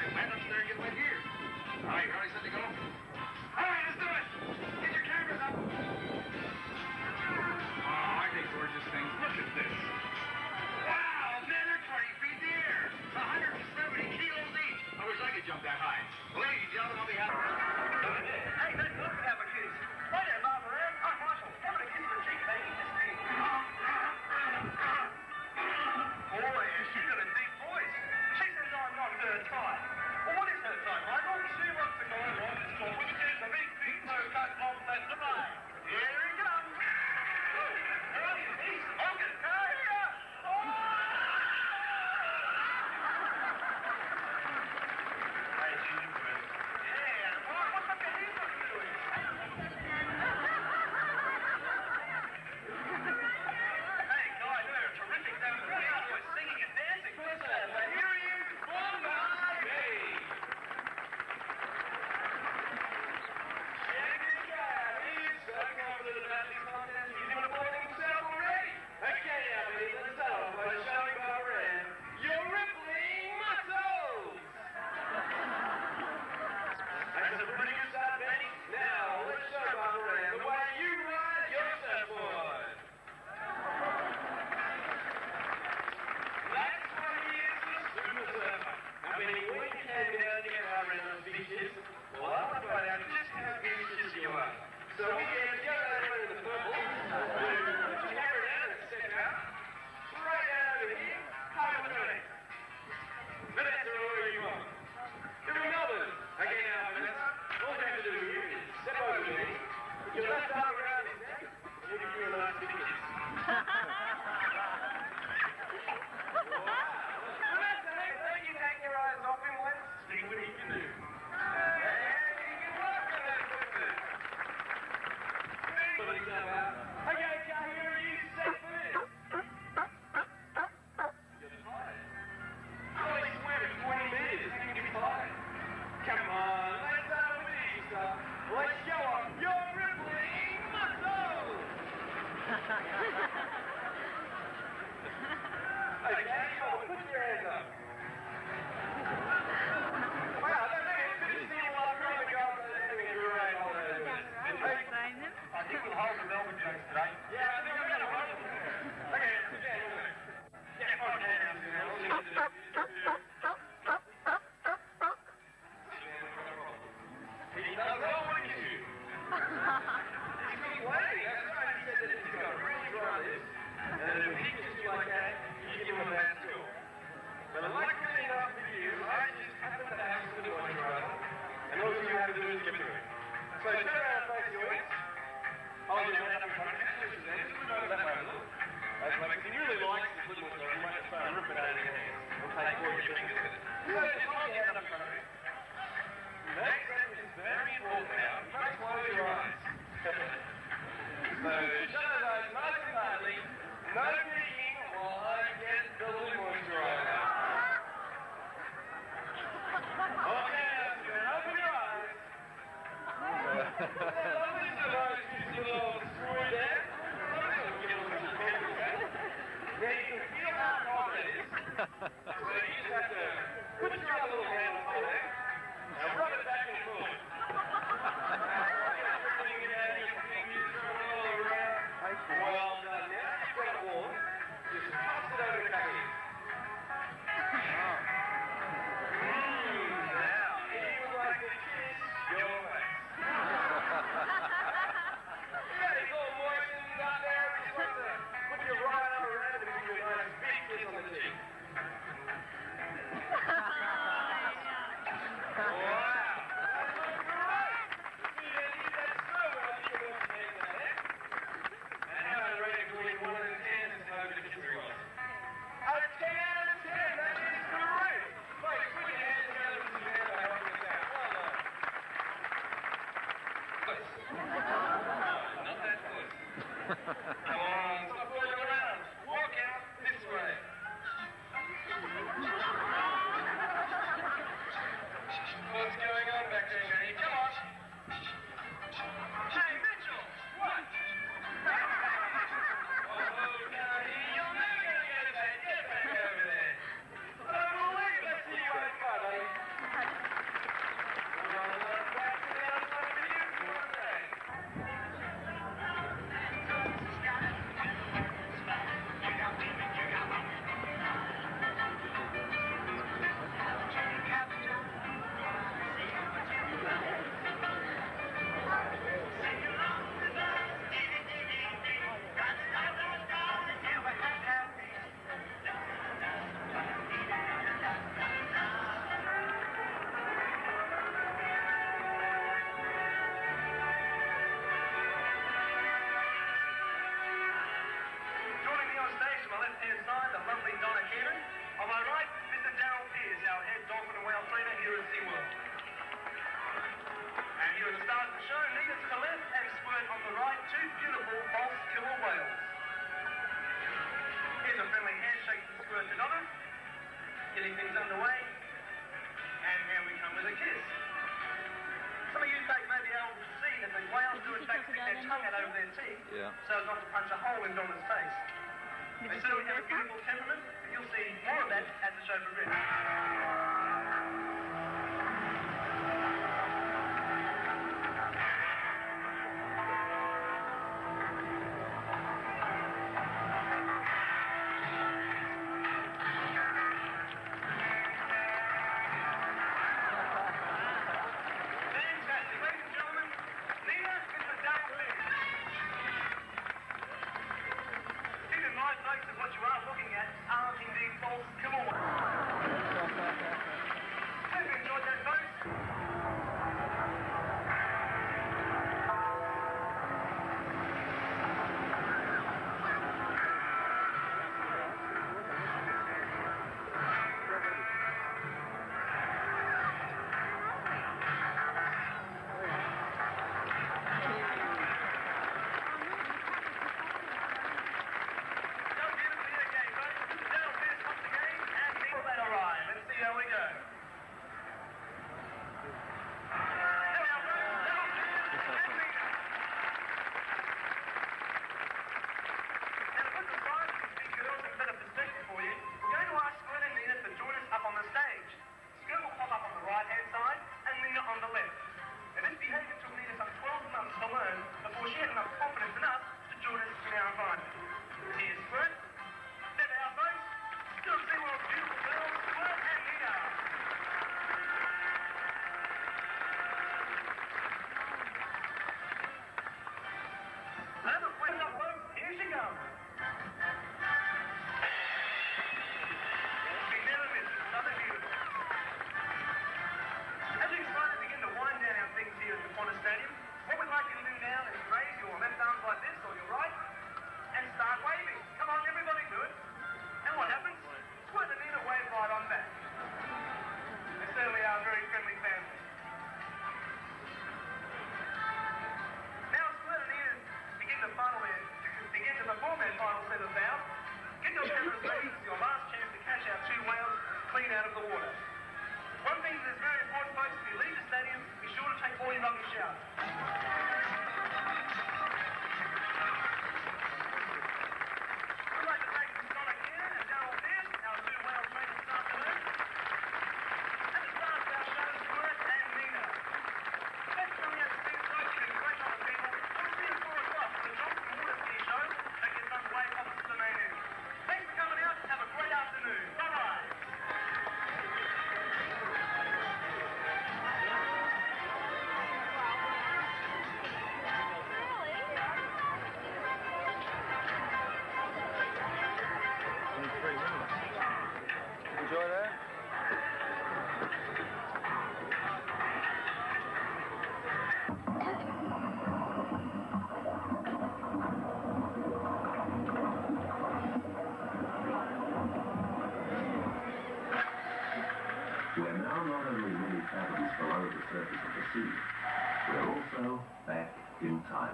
Land upstairs, get wet here. All right, ready, set to go? All right, let's do it. Get your cameras up. Oh, aren't they gorgeous things? Look at this. Wow, man, they're 20 feet in the air. 170 kilos each. I wish I could jump that high. Ladies and gentlemen, on behalf of... Hey, let's look at that kiss. Right there, Bob Moran. I'm Marshall. Come on, kiss your cheek, baby. Boy, she's got a deep voice. She says I'm not her type. Well, what is her type, Michael? She wants to go along this call with the big no-cut off that line. Here he comes. He's smoking. Here. Hey, she's good. Yeah, what the heck is he doing? Hey, guy, they're terrific. They're really always singing and dancing. But here he is. One night. Hey. Check it out. He's so confident about these contests. He's going to play himself already. Okay, now, baby, let's start off by showing Bob Moran your rippling muscles. That's a pretty good start, Benny. Now, let's show Bob Moran the way you ride your surfboard. That's why he is the super surfer. I mean, when you came down to get out around those beaches, well, I want to find out just how vicious you are. So we can go out there in the purple, put your camera down and step out, right down over here, how are we doing? Vanessa, where are you on? You're in Melbourne. Okay, now, Vanessa, all you have to do here is step over to me, put your left arm around his neck, and you'll give you a nice big kiss. Vanessa, don't you take your eyes off him, let's see what he can do. Okay, here are you set for this. You're tired. Oh, he's swimming 20 meters. You can be tired. Come on, let's start with easy stuff. Let's show off your rippling muscles. Okay, put your hands up. Wow, that's good to see you while trying to go up and having a great holiday. I think we'll hold the Melbourne jokes today. Yeah, I think we're going to hold them. Okay, yeah, okay. He does not want to kiss you. He's really waiting. That's right. He said that he's got really dry lips. And if he kisses you like that, you give him a bad score. But luckily enough for you, I just happen to have some moisturizer. And all you have to do is give it to him. So turn around and face your ears. Oh, you don't have to put it in there. Just move over that way a little. If you really like this little moisturizer, you might just try and rip it out of your hands. It'll take all your fingers with it. So just hold your hand up front of it. Next step is very important now. You must close your eyes. So shut those eyes nice and tightly. No breathing while I get the little moisturizer. Okay, now open your eyes. Open your eyes, you little screw there. Now you can feel how hot it is. So you just have to put your other little hand on there. Now rub it back and forth. Well done. Now you've got it warm. Just toss it over the back here. Now, if you would like to kiss your face. Yeah, it's all moistened up there. Just want to put your right arm around it and give you a nice big kiss on the cheek. two beautiful false killer whales. Here's a friendly handshake from Squirt to Donna, getting things underway, and here we come with a kiss. Some of you may be able to see that the whales do in fact stick their tongue out over their teeth, so as not to punch a hole in Donna's face. They certainly have a beautiful temperament, and you'll see more of that as the show progresses. We're also back in time.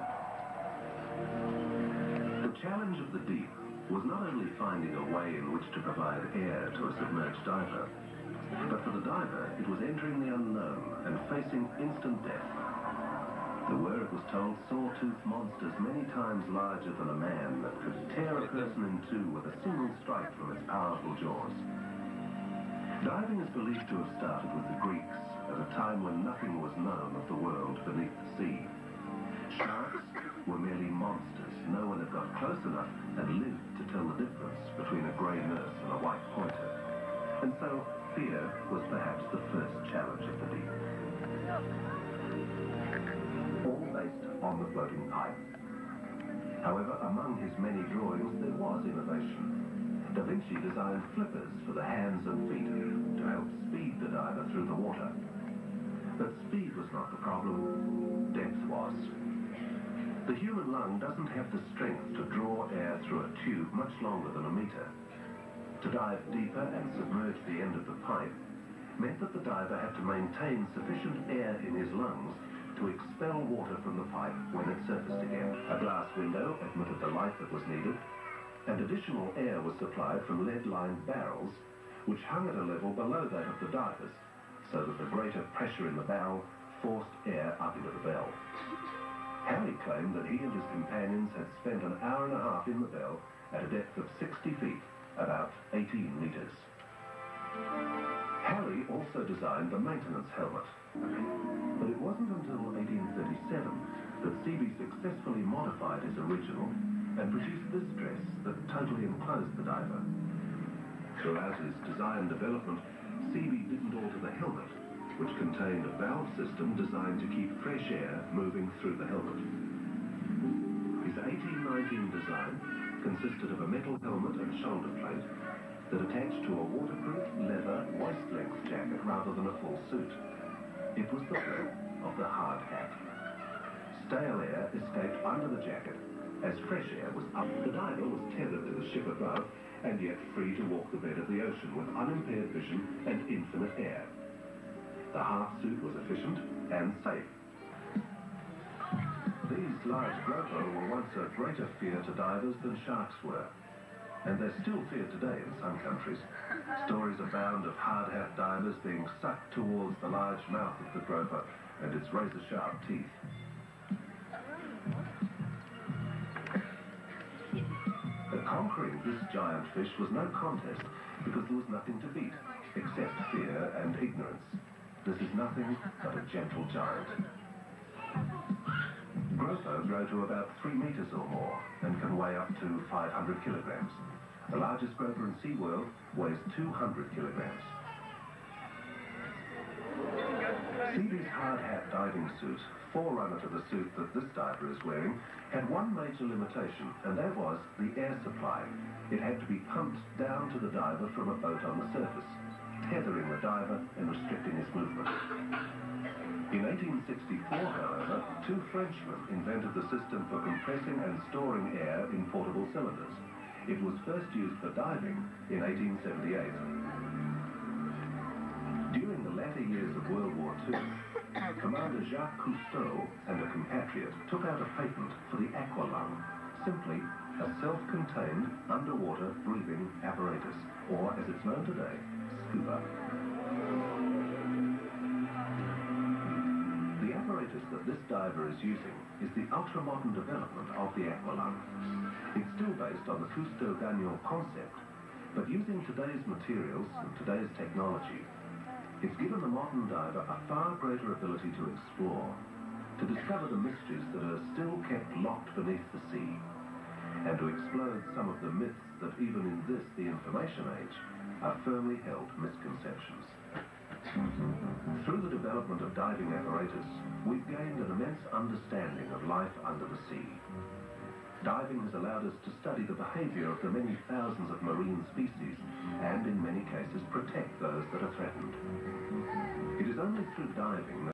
The challenge of the deep was not only finding a way in which to provide air to a submerged diver, but for the diver, it was entering the unknown and facing instant death. There were, it was told, saw-toothed monsters many times larger than a man that could tear a person in two with a single strike from its powerful jaws. Diving is believed to have started with the Greeks at a time when nothing was known of the world beneath the sea. Sharks were merely monsters. No one had got close enough and lived to tell the difference between a grey nurse and a white pointer. And so, fear was perhaps the first challenge of the deep. All based on the floating pipe. However, among his many drawings, there was innovation. Da Vinci designed flippers for the hands and feet to help speed the diver through the water. But speed was not the problem, depth was. The human lung doesn't have the strength to draw air through a tube much longer than a meter. To dive deeper and submerge the end of the pipe meant that the diver had to maintain sufficient air in his lungs to expel water from the pipe when it surfaced again. A glass window admitted the light that was needed, and additional air was supplied from lead-lined barrels, which hung at a level below that of the divers, so that the greater pressure in the barrel forced air up into the bell. Harry claimed that he and his companions had spent an hour and a half in the bell at a depth of 60 feet, about 18 meters. Harry also designed the maintenance helmet, but it wasn't until 1837 that Seaby successfully modified his original and produced this dress that totally enclosed the diver. Throughout his design development, Seaby didn't alter the helmet, which contained a valve system designed to keep fresh air moving through the helmet. His 1819 design consisted of a metal helmet and shoulder plate that attached to a waterproof leather waist-length jacket rather than a full suit. It was the work of the hard hat. Stale air escaped under the jacket as fresh air was up. The diver was tethered to the ship above and yet free to walk the bed of the ocean with unimpaired vision and infinite air. The half suit was efficient and safe. These large grouper were once a greater fear to divers than sharks were, and they're still feared today in some countries. Stories abound of hard hat divers being sucked towards the large mouth of the grouper and its razor-sharp teeth. Conquering this giant fish was no contest because there was nothing to beat except fear and ignorance. This is nothing but a gentle giant. Grouper grow to about 3 meters or more and can weigh up to 500 kilograms. The largest grouper in Seaworld weighs 200 kilograms. Seaby's hard hat diving suit, forerunner to the suit that this diver is wearing, had one major limitation, and that was the air supply. It had to be pumped down to the diver from a boat on the surface, tethering the diver and restricting his movement. In 1864, however, 2 Frenchmen invented the system for compressing and storing air in portable cylinders. It was first used for diving in 1878. During the latter years of World War II, Commander Jacques Cousteau and a compatriot took out a patent for the aqualung, simply a self-contained underwater breathing apparatus, or as it's known today, scuba. The apparatus that this diver is using is the ultra-modern development of the aqualung. It's still based on the Cousteau-Gagnon concept, but using today's materials and today's technology, it's given the modern diver a far greater ability to explore, to discover the mysteries that are still kept locked beneath the sea, and to explode some of the myths that even in this, the information age, are firmly held misconceptions. Through the development of diving apparatus, we've gained an immense understanding of life under the sea. Diving has allowed us to study the behavior of the many thousands of marine species and, in many cases, protect those that are threatened. It is only through diving that